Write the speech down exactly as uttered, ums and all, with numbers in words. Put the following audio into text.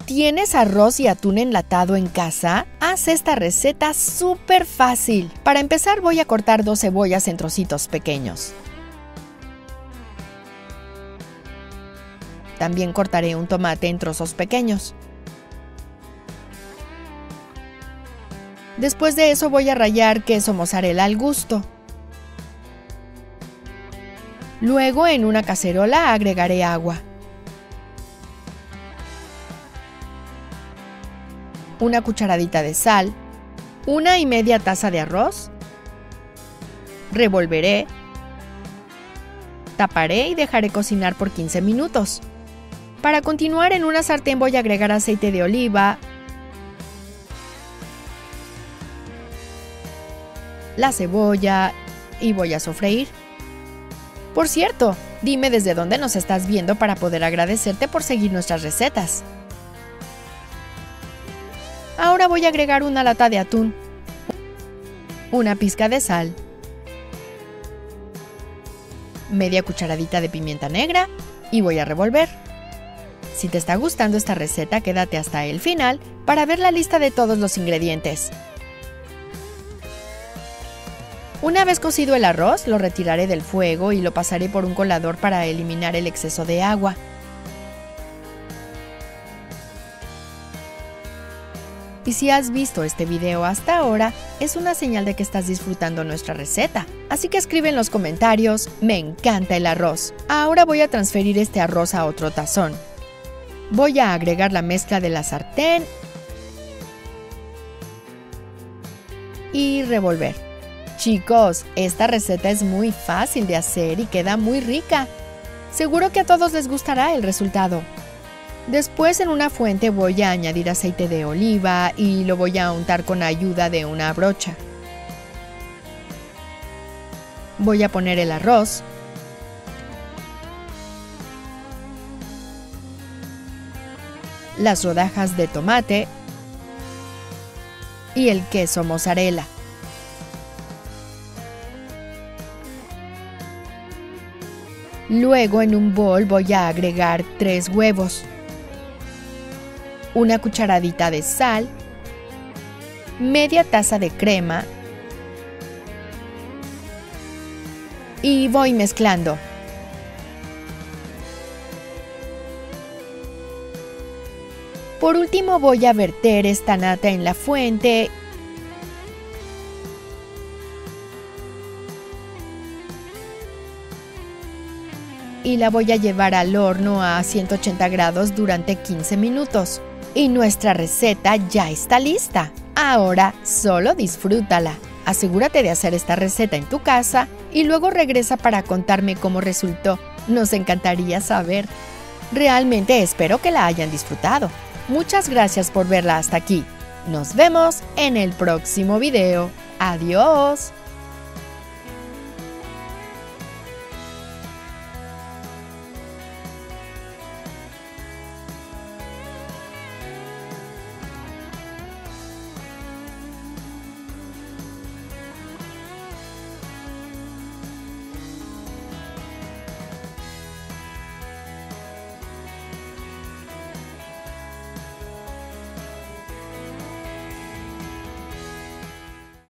¿Tienes arroz y atún enlatado en casa? Haz esta receta súper fácil. Para empezar voy a cortar dos cebollas en trocitos pequeños. También cortaré un tomate en trozos pequeños. Después de eso voy a rallar queso mozzarella al gusto. Luego en una cacerola agregaré agua. Una cucharadita de sal, una y media taza de arroz. Revolveré, taparé y dejaré cocinar por quince minutos. Para continuar, en una sartén voy a agregar aceite de oliva, la cebolla y voy a sofreír. Por cierto, dime desde dónde nos estás viendo para poder agradecerte por seguir nuestras recetas. Ahora voy a agregar una lata de atún, una pizca de sal, media cucharadita de pimienta negra y voy a revolver. Si te está gustando esta receta, quédate hasta el final para ver la lista de todos los ingredientes. Una vez cocido el arroz, lo retiraré del fuego y lo pasaré por un colador para eliminar el exceso de agua. Y si has visto este video hasta ahora, es una señal de que estás disfrutando nuestra receta. Así que escribe en los comentarios, me encanta el arroz. Ahora voy a transferir este arroz a otro tazón. Voy a agregar la mezcla de la sartén y revolver. Chicos, esta receta es muy fácil de hacer y queda muy rica. Seguro que a todos les gustará el resultado. Después en una fuente voy a añadir aceite de oliva y lo voy a untar con ayuda de una brocha. Voy a poner el arroz. Las rodajas de tomate y el queso mozzarella. Luego en un bol voy a agregar tres huevos, una cucharadita de sal, media taza de crema y voy mezclando. Por último voy a verter esta nata en la fuente y la voy a llevar al horno a ciento ochenta grados durante quince minutos. Y nuestra receta ya está lista. Ahora solo disfrútala. Asegúrate de hacer esta receta en tu casa y luego regresa para contarme cómo resultó. Nos encantaría saber. Realmente espero que la hayan disfrutado. Muchas gracias por verla hasta aquí. Nos vemos en el próximo video. ¡Adiós!